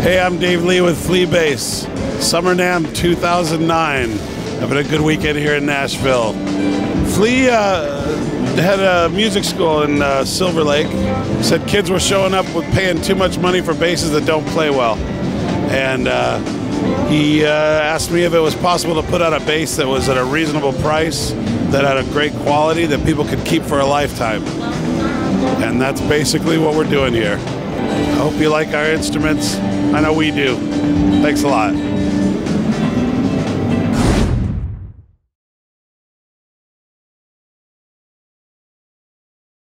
Hey, I'm Dave Lee with FleaBass. Summer NAMM 2009. Having a good weekend here in Nashville. Flea had a music school in Silver Lake. Said kids were showing up with paying too much money for basses that don't play well. And he asked me if it was possible to put out a bass that was at a reasonable price, that had a great quality, that people could keep for a lifetime. And that's basically what we're doing here. I hope you like our instruments. I know we do. Thanks a lot.